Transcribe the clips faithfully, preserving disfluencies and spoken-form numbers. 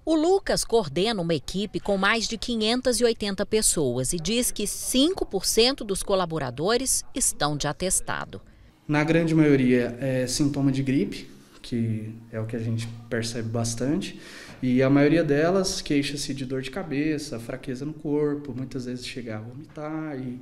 O Lucas coordena uma equipe com mais de quinhentas e oitenta pessoas e diz que cinco por cento dos colaboradores estão de atestado. Na grande maioria é sintoma de gripe, que é o que a gente percebe bastante, e a maioria delas queixa-se de dor de cabeça, fraqueza no corpo, muitas vezes chega a vomitar e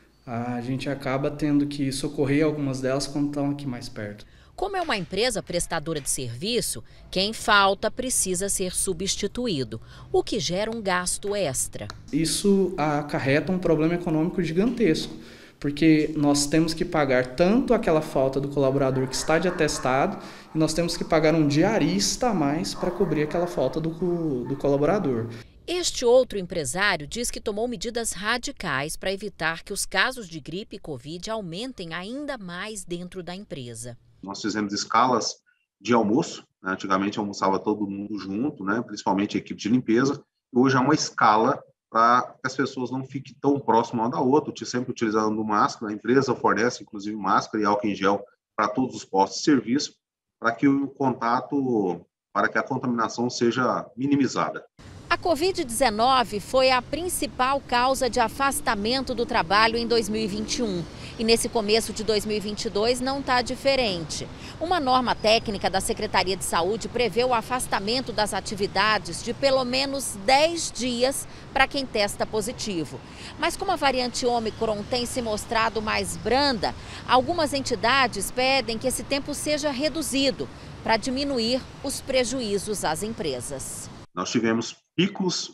a gente acaba tendo que socorrer algumas delas quando estão aqui mais perto. Como é uma empresa prestadora de serviço, quem falta precisa ser substituído, o que gera um gasto extra. Isso acarreta um problema econômico gigantesco, porque nós temos que pagar tanto aquela falta do colaborador que está de atestado, e nós temos que pagar um diarista a mais para cobrir aquela falta do, do colaborador. Este outro empresário diz que tomou medidas radicais para evitar que os casos de gripe e Covid aumentem ainda mais dentro da empresa. Nós fizemos escalas de almoço, né? Antigamente almoçava todo mundo junto, né? Principalmente a equipe de limpeza. Hoje é uma escala para que as pessoas não fiquem tão próximas uma da outra, sempre utilizando máscara. A empresa fornece, inclusive, máscara e álcool em gel para todos os postos de serviço, para que o contato, para que a contaminação seja minimizada. A Covid dezenove foi a principal causa de afastamento do trabalho em dois mil e vinte e um. E nesse começo de dois mil e vinte e dois não está diferente. Uma norma técnica da Secretaria de Saúde prevê o afastamento das atividades de pelo menos dez dias para quem testa positivo. Mas como a variante Ômicron tem se mostrado mais branda, algumas entidades pedem que esse tempo seja reduzido para diminuir os prejuízos às empresas. Nós tivemos picos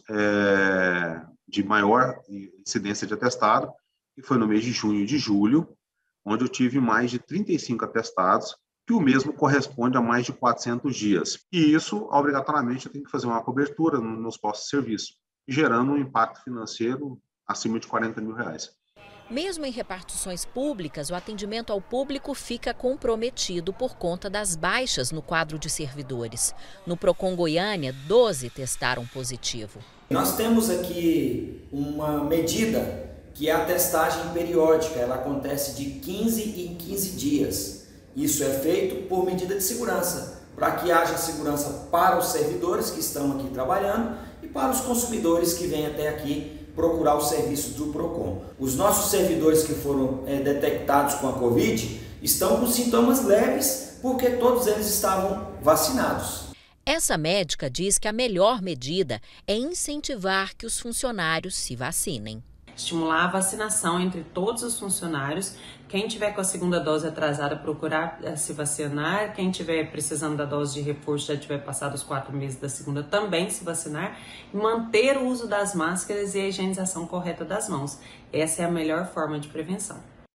é, de maior incidência de atestado, que foi no mês de junho e de julho, onde eu tive mais de trinta e cinco atestados, que o mesmo corresponde a mais de quatrocentos dias. E isso, obrigatoriamente, eu tenho que fazer uma cobertura nos postos de serviço, gerando um impacto financeiro acima de quarenta mil reais. Mesmo em repartições públicas, o atendimento ao público fica comprometido por conta das baixas no quadro de servidores. No Procon Goiânia, doze testaram positivo. Nós temos aqui uma medida que é a testagem periódica. Ela acontece de quinze em quinze dias. Isso é feito por medida de segurança, para que haja segurança para os servidores que estão aqui trabalhando e para os consumidores que vêm até aqui procurar os serviços do Procon. Os nossos servidores que foram é, detectados com a Covid estão com sintomas leves porque todos eles estavam vacinados. Essa médica diz que a melhor medida é incentivar que os funcionários se vacinem. Estimular a vacinação entre todos os funcionários. Quem tiver com a segunda dose atrasada, procurar se vacinar. Quem tiver precisando da dose de reforço, já tiver passado os quatro meses da segunda, também se vacinar. E manter o uso das máscaras e a higienização correta das mãos. Essa é a melhor forma de prevenção.